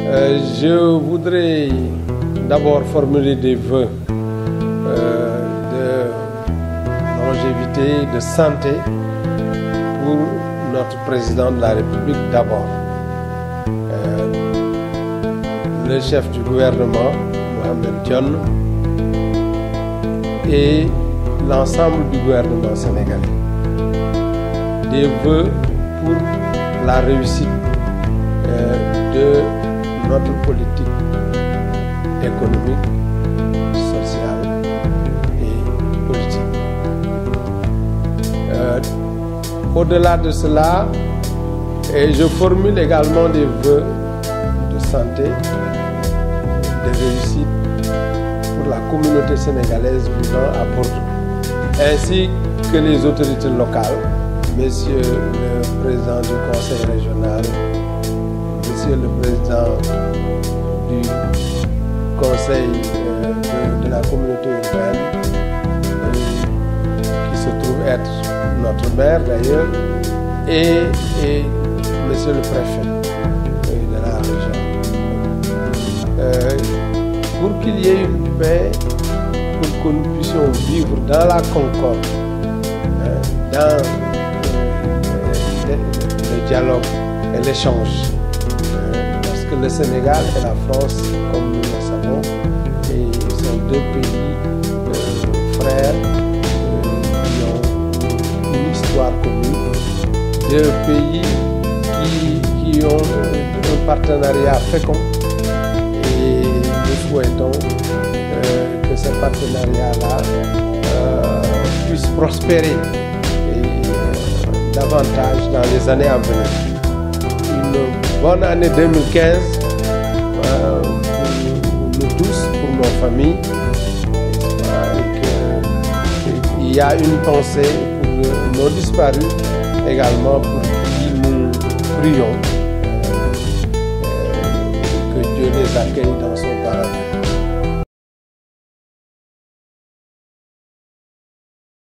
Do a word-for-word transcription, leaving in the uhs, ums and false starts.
Euh, je voudrais d'abord formuler des vœux euh, de longévité, de santé pour notre président de la République d'abord. Euh, le chef du gouvernement, Mohamed Dionne, et l'ensemble du gouvernement sénégalais. Des vœux pour la réussite euh, de notre politique économique, sociale et politique. Euh, Au-delà de cela, et je formule également des vœux de santé, de réussite pour la communauté sénégalaise vivant à Bordeaux, ainsi que les autorités locales, Monsieur le Président du Conseil régional, Monsieur le Président du Conseil euh, de, de la communauté urbaine, euh, qui se trouve être notre maire d'ailleurs, et, et Monsieur le Préfet euh, de la région. Euh, pour qu'il y ait une paix, pour que nous puissions vivre dans la concorde, euh, dans le, le dialogue et l'échange. Parce que le Sénégal et la France, comme nous le savons, et sont deux pays euh, frères euh, qui ont une histoire commune, deux pays qui, qui ont un partenariat fécond. Et nous souhaitons euh, que ce partenariat-là euh, puisse prospérer et, euh, davantage dans les années à venir. Une bonne année deux mille quinze euh, pour nous tous, pour nos familles. Et qu'il y a une pensée pour nos disparus, également pour qui nous prions. Euh, que Dieu les accueille dans son paradis.